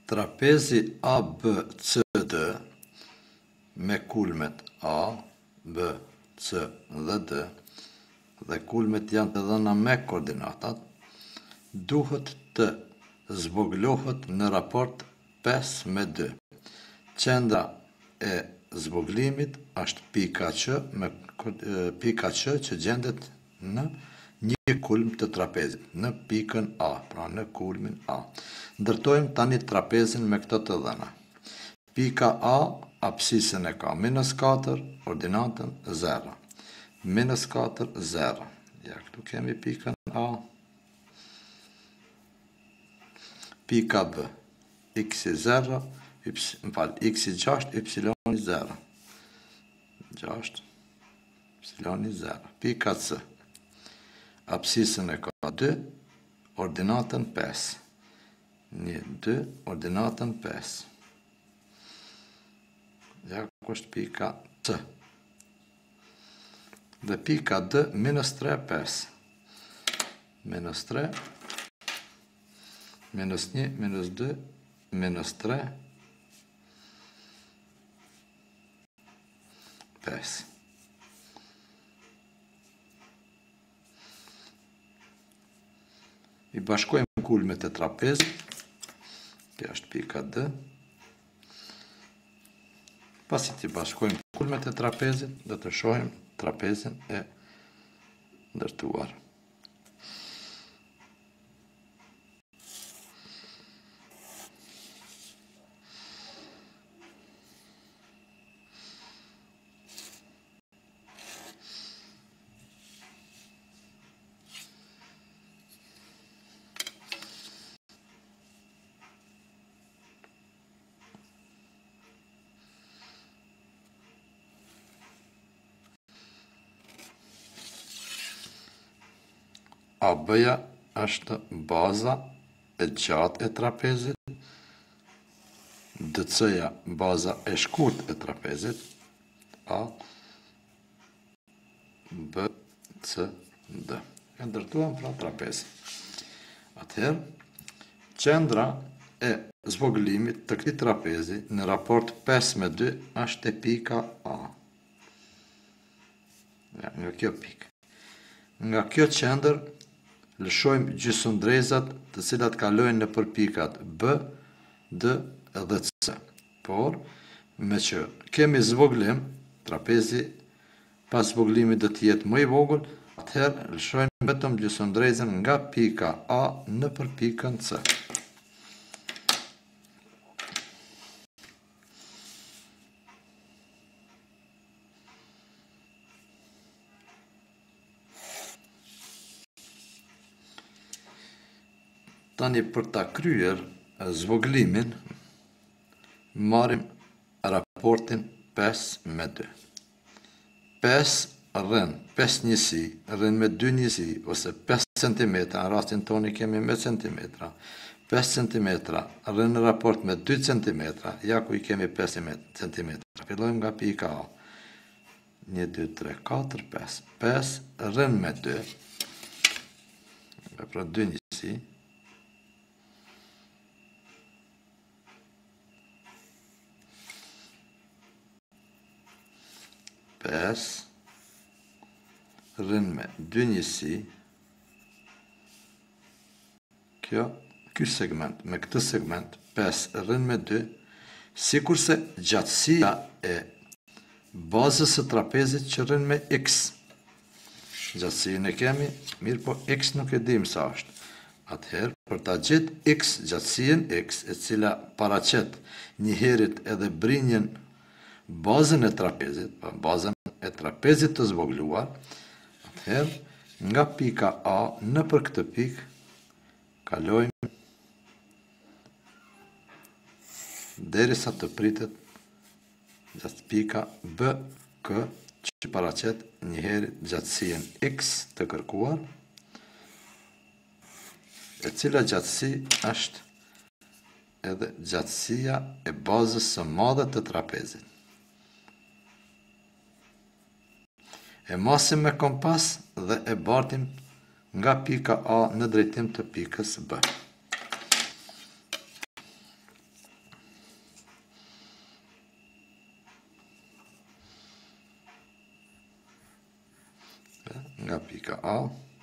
Trapezi ABCD me kulmet A, B, C dhe D dhe kulmet janë të dhëna me koordinatat, duhet të zvoglohet në raport 5:2. Qendra e zvoglimit është pika Q që gjendet në një kulm të trapezit, në pikën A, pra në kulmin A. Ndërtojmë tani trapezin me këto të dhëna. Pika A, apsisën e ka -4, ordinatën 0. -4, 0. Ja, këtu kemi pikën A. Pika B, x i 0, x i 6, y i 0. 6, y i 0. Pika C, apsisën e ka 2, ordinatën 5. 1, 2, ordinatën 5. Ja, ku është pika C. Dhe pika D, -3, 5. -3, -1, -2, -3, 5. I bashkojmë kulmet e trapezit. Kjo është pika D. Pasi të bashkojmë kulmet e trapezit, dhe të shohim trapezin e ndërtuar. AB-ja është baza e gjatë e trapezit, DC-ja baza e shkurt e trapezit, A, B, C, D. E ndërtuam pra trapezin. Atëherë, qendra e zvoglimit të këtij trapezi në raport 5:2 është e pika A. Ja, nga kjo pikë. Nga kjo qendër lëshojmë gjysmëndrezat të cilat kalojnë nëpër pikat B, D dhe C. Por, me që kemi zvoglim, trapezi pas zvoglimit do të jetë më i vogël, atëherë lëshojmë vetëm gjysmëndrezën nga pika A nëpër pikën C. Tani për ta kryer zvoglimin, marrim raportin 5:2. 5 rën 5 njësi, rën me 2 njësi, ose 5 cm, në rastin toni kemi me centimetra. 5 cm rën në raport me 2 cm, ja ku i kemi 5 cm. Fillojmë nga pika A. 1, 2, 3, 4, 5. 5 rën me 2, pra 2 njësi. 5 rën me 2 njësi, ky segment, me këtë segment, 5 rën me 2, sikurse gjatësia e bazës së trapezit që rën me x. Gjatësinë e kemi, mirë po x nuk e dim sa është. Atëherë, për ta gjetë x, gjatësinë x, e cila paraqet njëherit edhe brinjen bazën e trapezit, bazën e trapezit të zvogluar, atëherë, nga pika A nëpër këtë pikë, kalojmë derisa të pritet gjatë pika B, K, që paraqet njëherë gjatësinë x të kërkuar, e cila gjatësi është edhe gjatësia e bazës së madhe të trapezit. E masim me kompas dhe e bartim nga pika A në drejtim të pikës B. nga pika A.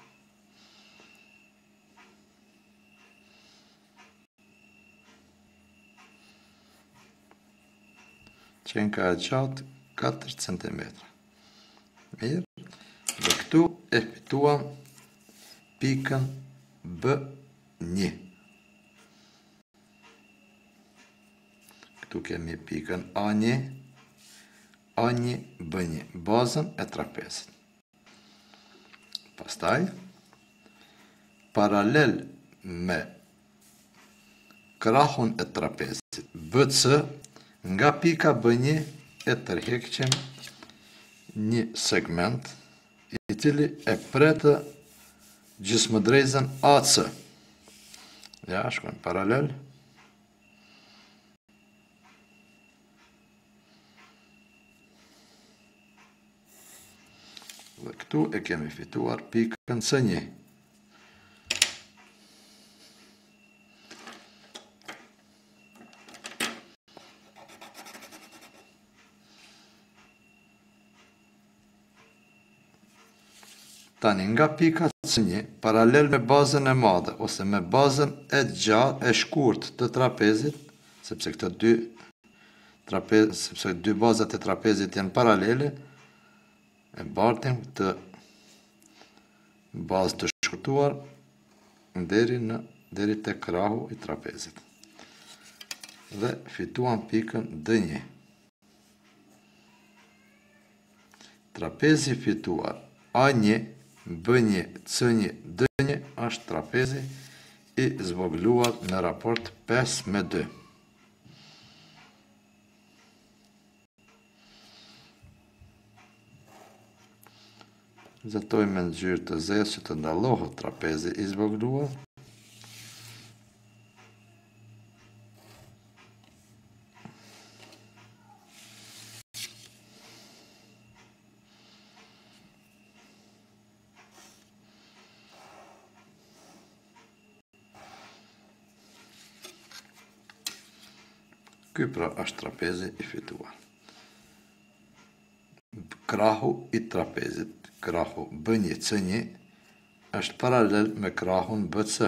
Qenka e qatë 4 cm. Mirë. Dhe këtu e fituam pikën B1. Këtu kemi pikën A1, A1, B1, bazën e trapezit. Pastaj, paralel me krahun e trapezit BC, nga pika B1 e tërheqim një segment i cili e pretë gjysmëdrejtën AC. Ja, shkojmë paralel. Dhe këtu e kemi fituar pikën C1. Tani, nga pika C1, paralel me bazën e madhe, ose me bazën e gjatë, e shkurt të trapezit, sepse dy bazat e trapezit janë paralele, e bartim të bazë të shkurtuar deri te krahu i trapezit. Dhe fituam pikën D1. Trapezi fituar A1, B1, C1, D1 është trapezi i zvogluar në raport 5:2. Zetojmë në ngjyrë të zezë që të ndallohet trapezi i zvogluar. Ky pra është trapezi i fituar. Krahu i trapezit, krahu B1, C1, është paralel me krahun BC.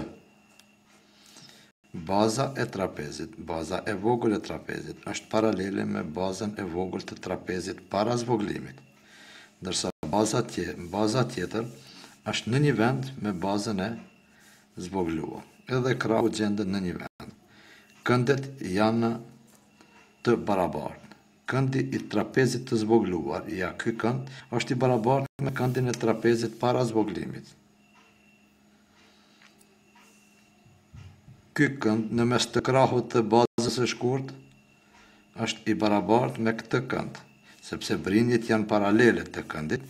Baza e trapezit, baza e vogël e trapezit, është paralele me bazën e vogël të trapezit para zvoglimit, ndërsa baza tjetër është në një vend me bazën e zvogluar. Edhe krahu gjendet në një vend. Këndet janë të barabartë. Këndi i trapezit të zvogluar, ja, ky kënd është i barabartë me këndin e trapezit para zvoglimit. Ky kënd në mes të krahut të bazës së shkurt është i barabartë me këtë kënd, sepse brinjët janë paralele të këndit.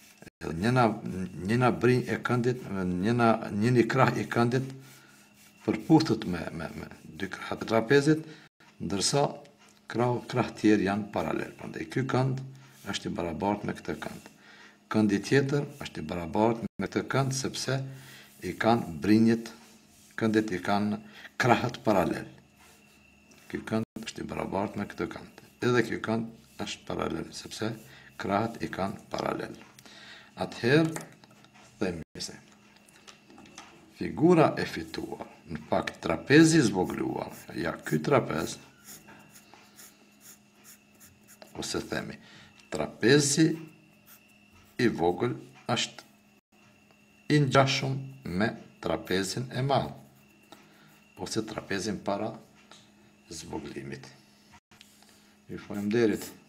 Njëna brinjë e këndit, njëni krah i këndit përputhët me dy krahat të trapezit, ndërsa krah tjerë janë paralel. Prandaj ky kënd është i barabartë me këtë kënd. Këndi tjetër është i barabartë me këtë kënd sepse i kanë brinjët, këndet i kanë krahët paralel. Ky kënd është i barabartë me këtë kënd. Edhe ky kënd është paralel sepse krahët i kanë paralel. Atëherë themi se figura e fituar, në fakt trapezi zvogluar, ja, ky trapez, ose themi, trapezi i vogël është i ngjashëm me trapezin e madh, ose trapezin para zvoglimit. Ju faleminderit.